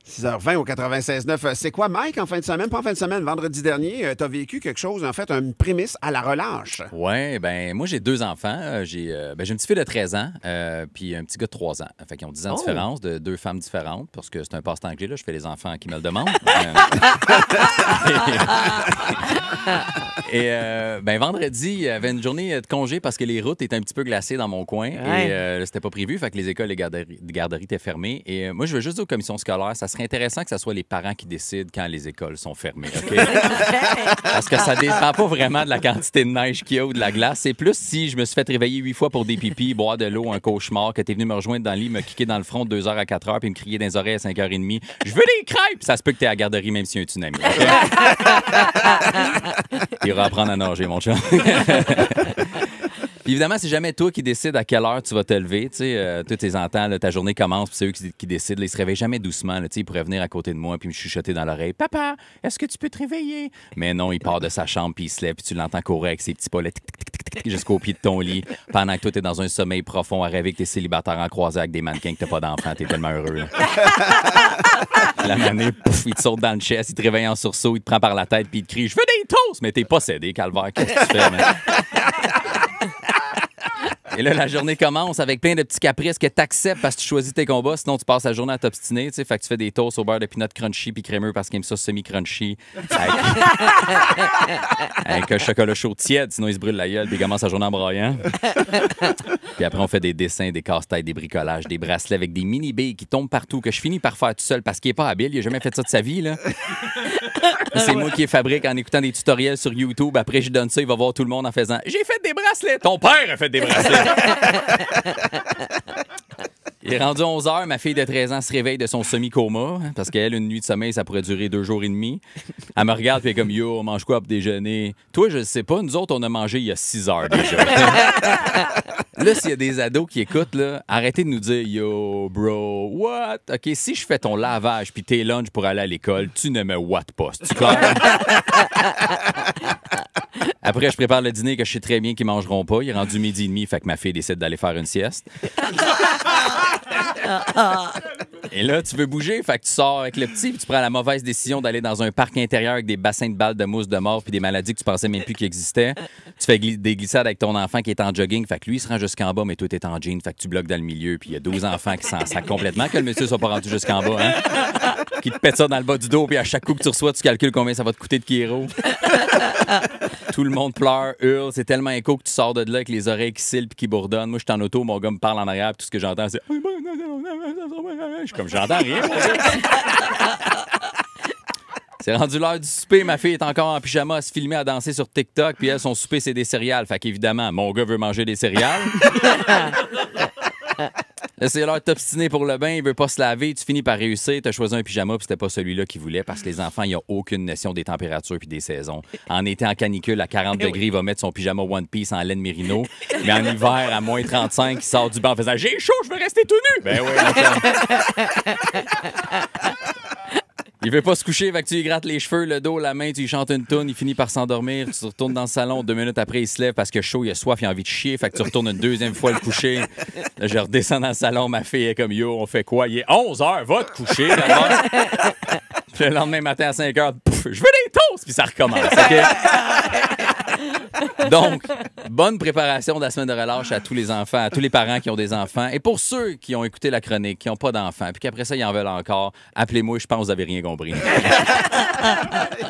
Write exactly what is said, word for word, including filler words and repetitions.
six heures vingt au quatre-vingt-seize neuf. C'est quoi, Mike, en fin de semaine? Pas en fin de semaine, vendredi dernier, euh, tu as vécu quelque chose, en fait, une prémisse à la relâche. Oui, ben moi, j'ai deux enfants. Euh, J'ai euh, ben, j'ai une petite fille de treize ans, euh, puis un petit gars de trois ans. Fait qu'ils ont dix ans de Oh. différence, de deux femmes différentes, parce que c'est un passe-temps que j'ai, là. Je fais les enfants qui me le demandent. Euh, Et euh, ben vendredi, il y avait une journée de congé parce que les routes étaient un petit peu glacées dans mon coin Ouais. et euh, c'était pas prévu, fait que les écoles et les garderies, les garderies étaient fermées. Et euh, moi, je veux juste dire aux commissions scolaires, ça serait intéressant que ce soit les parents qui décident quand les écoles sont fermées, OK? Parce que ça dépend pas vraiment de la quantité de neige qu'il y a ou de la glace. C'est plus si je me suis fait réveiller huit fois pour des pipis, boire de l'eau, un cauchemar, que t'es venu me rejoindre dans le lit, me kicker dans le front de deux heures à quatre heures puis me crier dans les oreilles à cinq heures trente. Je veux des crêpes! Ça se peut que t'es à la garderie même s'il y a un tsunami. OK? Il va apprendre à nager, mon chat. Puis évidemment, c'est jamais toi qui décides à quelle heure tu vas te lever. Tu sais, euh, tous tes entends, là, ta journée commence, puis c'est eux qui, qui décident. Là, ils se réveillent jamais doucement. Là, tu sais, ils pourraient venir à côté de moi puis me chuchoter dans l'oreille. Papa, est-ce que tu peux te réveiller? Mais non, il part de sa chambre puis il se lève, puis tu l'entends courir avec ses petits pas là, tic, tic, tic, tic, tic, jusqu'au pied de ton lit. Pendant que toi, t'es dans un sommeil profond à rêver que t'es célibataire en croisée avec des mannequins, que t'as pas d'enfant. T'es tellement heureux. Là. La manée, pouf, il te saute dans le chest, il te réveille en sursaut, il te prend par la tête puis il te crie « Je veux des toasts! » Mais t'es possédé, calvaire. Qu'est-ce que tu fais, man? Et là, la journée commence avec plein de petits caprices que tu acceptes parce que tu choisis tes combats. Sinon, tu passes la journée à t'obstiner. Tu sais, fait que tu fais des toasts au beurre de peanut crunchy puis crémeux parce qu'ils aiment ça semi-crunchy. Avec... avec un chocolat chaud tiède. Sinon, ils se brûlent la gueule puis ils commencent la journée en braillant. Puis après, on fait des dessins, des casse-têtes, des bricolages, des bracelets avec des mini-billes qui tombent partout que je finis par faire tout seul parce qu'il n'est pas habile. Il n'a jamais fait ça de sa vie, là. C'est moi qui les fabrique en écoutant des tutoriels sur YouTube. Après, je donne ça, il va voir tout le monde en faisant « J'ai fait des bracelets! » Ton père a fait des bracelets! Il est rendu onze heures, ma fille de treize ans se réveille de son semi-coma, hein, parce qu'elle, une nuit de sommeil, ça pourrait durer deux jours et demi. Elle me regarde, puis elle est comme « Yo, on mange quoi pour déjeuner? » Toi, je ne sais pas, nous autres, on a mangé il y a six heures déjà. Là, s'il y a des ados qui écoutent, là, arrêtez de nous dire « Yo, bro, what? » OK, si je fais ton lavage puis tes lunchs pour aller à l'école, tu ne me what pas, c'est clair? Après, je prépare le dîner que je sais très bien qu'ils ne mangeront pas. Il est rendu midi et demi, fait que ma fille décide d'aller faire une sieste. Et là, tu veux bouger, fait que tu sors avec le petit, puis tu prends la mauvaise décision d'aller dans un parc intérieur avec des bassins de balles de mousse de mort puis des maladies que tu pensais même plus qu'ils existaient. Tu fais gli- des glissades avec ton enfant qui est en jogging, fait que lui, il se rend jusqu'en bas, mais toi, t'es en jean, fait que tu bloques dans le milieu, puis il y a douze enfants qui s'en sacent complètement que le monsieur soit pas rendu jusqu'en bas, hein? Qui te pète ça dans le bas du dos, puis à chaque coup que tu reçois, tu calcules combien ça va te coûter de Kiro. Tout le monde pleure, hurle. C'est tellement écho que tu sors de là avec les oreilles qui cillent puis qui bourdonnent. Moi, je suis en auto, mon gars me parle en arrière, puis tout ce que j'entends, c'est... Je suis comme, j'entends rien. C'est rendu l'heure du souper. Ma fille est encore en pyjama à se filmer, à danser sur TikTok. Puis elle, son souper, c'est des céréales. Fait qu'évidemment, mon gars veut manger des céréales. Là, c'est l'heure de t'obstiner pour le bain. Il veut pas se laver. Tu finis par réussir. Tu as choisi un pyjama, puis c'était pas celui-là qu'il voulait parce que les enfants, ils n'ont aucune notion des températures puis des saisons. En été en canicule, à quarante degrés, il va mettre son pyjama One Piece en laine mérino. Mais en hiver, à moins trente-cinq, il sort du bain en faisant « J'ai chaud, je veux rester tout nu! » Ben oui, il veut pas se coucher, fait que tu lui grattes les cheveux, le dos, la main, tu lui chantes une toune, il finit par s'endormir, tu retournes dans le salon, deux minutes après, il se lève parce que chaud, il a soif, il a envie de chier, fait que tu retournes une deuxième fois le coucher. Là, je redescends dans le salon, ma fille est comme « Yo, on fait quoi? » Il est onze heures, va te coucher, d'abord. Puis le lendemain matin à cinq heures, je veux des toasts, puis ça recommence. OK? Donc, bonne préparation de la semaine de relâche à tous les enfants, à tous les parents qui ont des enfants. Et pour ceux qui ont écouté la chronique, qui n'ont pas d'enfants, puis qu'après ça, ils en veulent encore, appelez-moi, je pense que vous n'avez rien compris.